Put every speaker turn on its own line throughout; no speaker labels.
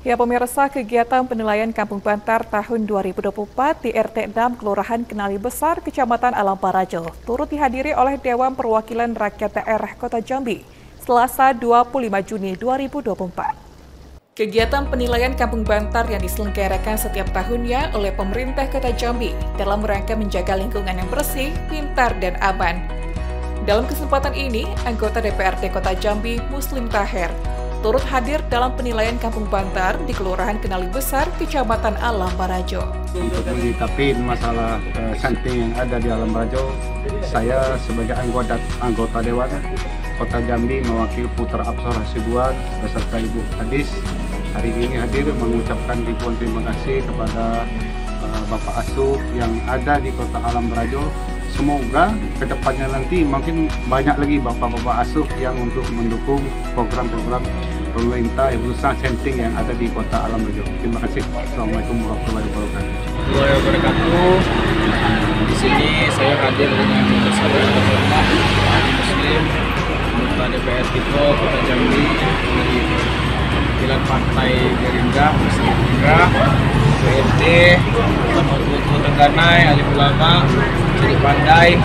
Ya pemirsa, kegiatan penilaian Kampung Bantar tahun 2024 di RT 6 Kelurahan Kenali Besar, Kecamatan Alam Parajo, turut dihadiri oleh Dewan Perwakilan Rakyat Daerah Kota Jambi, Selasa 25 Juni 2024. Kegiatan penilaian Kampung Bantar yang diselenggarakan setiap tahunnya oleh pemerintah Kota Jambi dalam rangka menjaga lingkungan yang bersih, pintar, dan aman. Dalam kesempatan ini, anggota DPRD Kota Jambi, Muslim Taher, turut hadir dalam penilaian Kampung Bantar di Kelurahan Kenali Besar, Kecamatan Alam Parajo.
Untuk menyikapi masalah stunting yang ada di Alam Parajo, saya sebagai anggota Dewan Kota Jambi mewakili Putra Absor Hasibuan beserta Ibu Hadis hari ini hadir mengucapkan ribuan terima kasih kepada Bapak Asuh yang ada di Kota Alam Parajo. Semoga kedepannya nanti makin banyak lagi bapak-bapak asuh yang untuk mendukung program-program pemerintah khususnya stunting yang ada di Kota Alam Parajo. Terima kasih. Assalamualaikum warahmatullahi
wabarakatuh. Di sini saya hadir dengan saudara-saudara Muslim, anggota DPR kita Kota Jambi, dari Pimpinan Partai Gerindra, Muslim Gerindra, PRD, Ketua Tengganai, Alim Ulama, Ciri Pandai,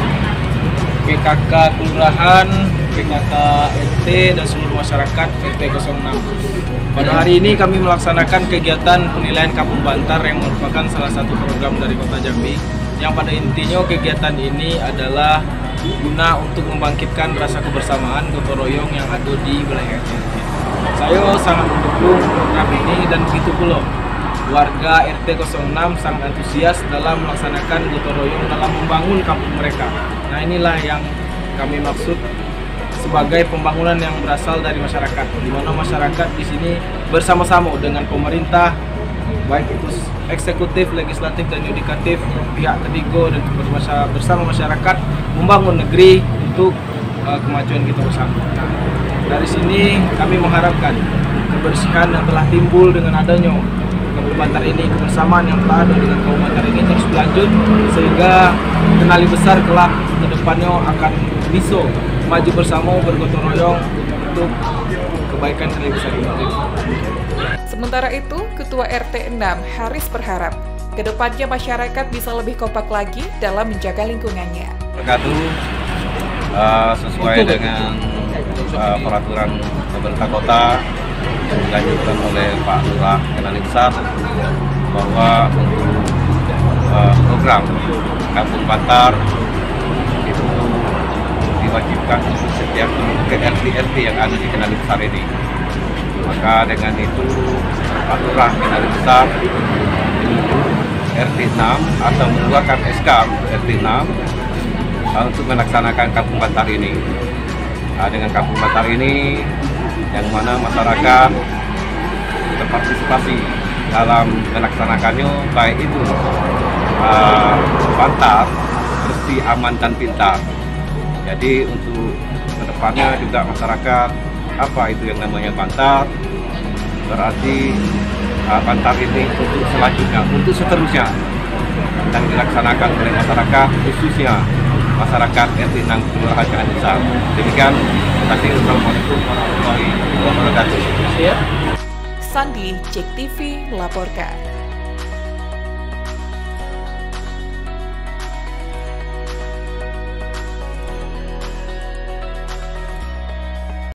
PKK Kelurahan, PKK RT, dan seluruh masyarakat RT 06. Pada hari ini kami melaksanakan kegiatan penilaian Kampung Bantar yang merupakan salah satu program dari Kota Jambi, yang pada intinya kegiatan ini adalah guna untuk membangkitkan rasa kebersamaan gotong royong yang ada di wilayah RT. Saya sangat mendukung program ini dan begitu pula warga RT 06 sangat antusias dalam melaksanakan gotong royong dalam membangun kampung mereka. Nah, inilah yang kami maksud sebagai pembangunan yang berasal dari masyarakat, di mana masyarakat di sini bersama-sama dengan pemerintah, baik itu eksekutif, legislatif, dan yudikatif, pihak ketiga dan bersama masyarakat membangun negeri untuk kemajuan kita bersama. Dari sini kami mengharapkan kebersihan yang telah timbul dengan adanya Kampung Bantar ini, kebersamaan yang telah ada dengan Kampung Bantar ini terus berlanjut sehingga Kenali Besar kelak ke depannya akan bisa maju bersama bergotong royong untuk kebaikan Kenali Besar ini.
Sementara itu, Ketua RT 6 Haris berharap kedepannya masyarakat bisa lebih kompak lagi dalam menjaga lingkungannya.
Sesuai dengan peraturan pemerintah kota dilanjutkan oleh Pak Lurah Kenali Besar bahwa untuk program Kampung Bantar itu diwajibkan untuk setiap RT yang ada di Kenali Besar ini. Maka dengan itu Pak Lurah Kenali Besar RT 6 atau mengeluarkan SK untuk RT 6 untuk melaksanakan Kampung Bantar ini. Dengan Kampung Bantar ini yang mana masyarakat berpartisipasi dalam melaksanakannya, baik itu bantar, bersih, aman, dan pintar. Jadi untuk kedepannya juga masyarakat, apa itu yang namanya bantar, berarti bantar ini untuk selanjutnya, untuk seterusnya yang dilaksanakan oleh masyarakat, khususnya masyarakat RT 6 Kelurahan Kenali Besar. Demikian, terima kasih. Assalamualaikum warahmatullahi wabarakatuh.
Sandi, JEK TV melaporkan.